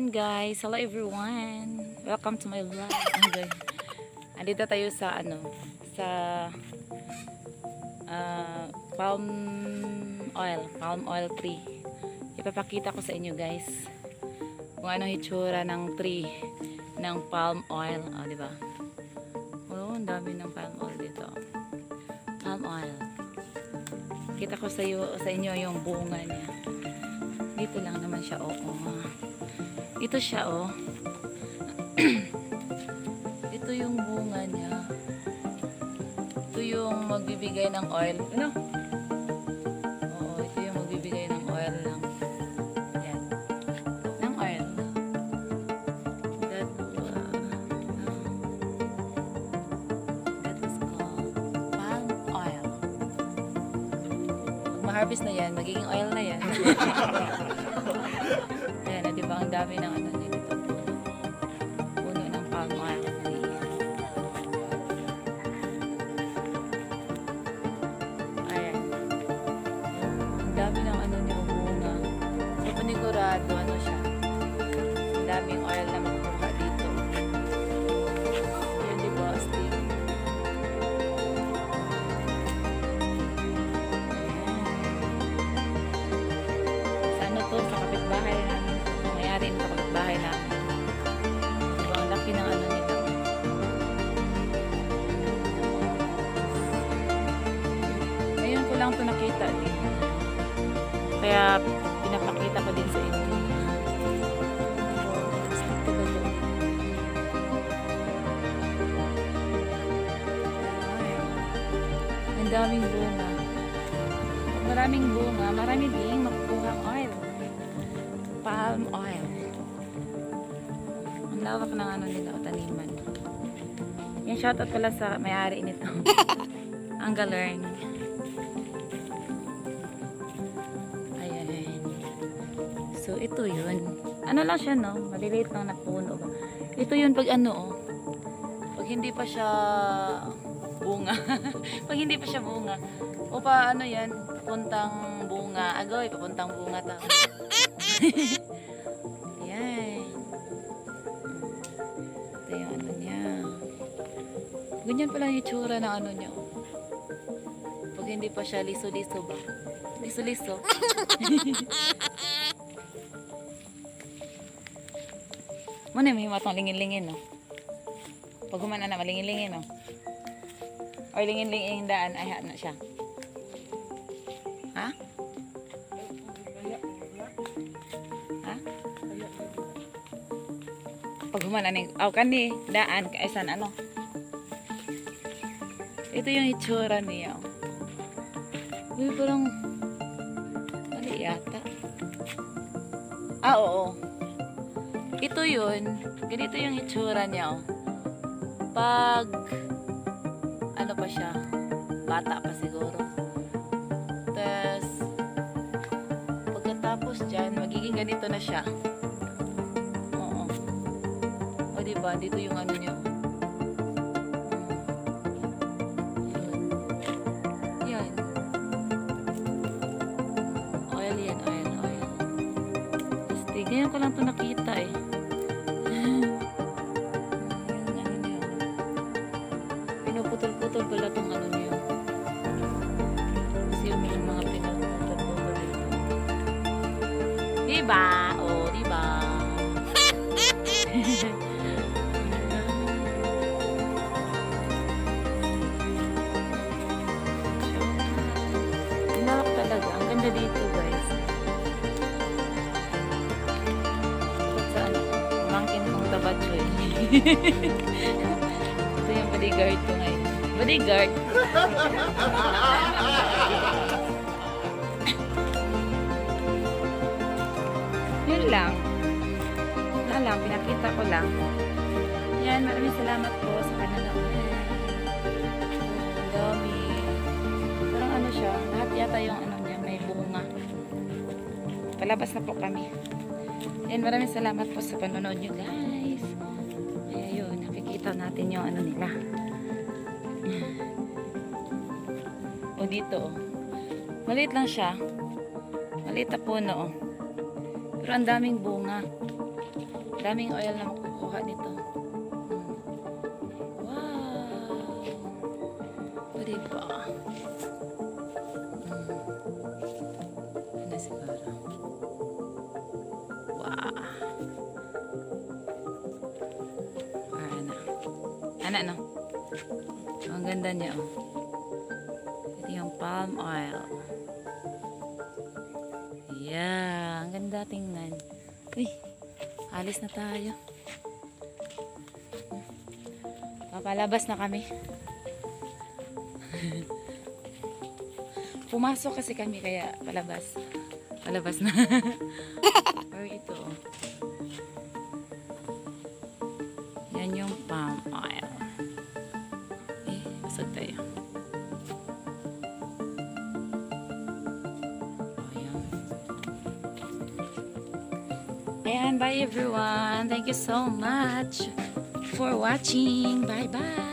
afternoon guys. Hello everyone. Welcome to my vlog. Andito tayo sa palm oil tree. Ipapakita ko sa inyo guys kung anong hitsura ng tree ng palm oil. Di ba? Oh, ang dami ng palm oil dito. Palm oil. Kita ko sa inyo yung bunga niya. Dito lang naman siya, ito siya, ito yung bunga niya. Ito yung magbibigay ng oil. Ano? Oo, ito yung magbibigay ng oil lang. Yan. Ng oil. That is called palm oil. Pag ma-harvest na yan, magiging oil na yan. Ayan, diba ang dami ng dito. Puno ng palm oil. Ayan. Ang dami ng niya bunga. So, panigurado, siya. Ang daming oil na makukuha dito. Ayan, diba? Astig. Sa kapitbahay namin. Mayari ito sa kapitbahay namin. Diba, ang laki ng nito. Ngayon ko lang ito nakita din. Kaya pinapakita ko din sa inyo. Ang daming bunga. Maraming bunga, marami ding makukuha oil. Palm oil. Ang lawak ng nila o taniman. Yan, shoutout pala sa may-ari nito. Ang galing. Ayan. So, ito yun. Ano lang siya, no? Maliliit lang na puno. Ito yun pag pag hindi pa siya bunga. Pag hindi pa siya bunga. O pa yan, papuntang bunga. Agoy, papuntang bunga tao. Ayan. Ito yung niya. Ganyan pala yung itsura ng niya. Pag hindi pa siya liso-liso ba? Liso-liso. Muna may matang lingin-lingin, no? Pag humana na malingin-lingin, no? Or lingin-lingin daan, ay na siya. Ha? Ha? Pag humana na kani, daan, kaisan ito yung itsura niya. Uy, parang mali yata. Oo. Ito yun. Ganito yung itsura niya, Pag pa siya, bata pa siguro. Tapos pagkatapos dyan, magiging ganito na siya. Oo. O diba, dito yung niya. Yan. Oil yan, oil. Tapos ganyan ko lang ito nakita Pinuputol-putol pala itong niyo. Kasi yung mga pinuputol-putol dito. Diba? Diba? Pinawak talaga. Ang ganda dito guys. Saan? Mangkin kong tabacho Ito yung bodyguard ko ngayon. Bodyguard. Yun lang. Pinakita ko lang. Yan, maraming salamat po sa panonood. Ang dami. Parang siya. Lahat yata yung niya, may bunga. Palabas na po kami. Yan, maraming salamat po sa panonood nyo guys. Ayun, nakikita natin yung nila. O dito, maliit lang siya. Maliit na puno, Pero ang daming bunga. Maraming oil na makukuha nito. Wow! O diba? Ano siguro? Wow! Ana, no? Ang ganda niya, oh. Ito yung palm oil. Yeah, ang ganda tingnan. Uy, alis na tayo. Papalabas na kami. Pumasok kasi kami kaya palabas. Palabas na. Or ito, oh. Yan yung palm oil. Busog tayo. Ayan, bye everyone. Thank you so much for watching. Bye bye.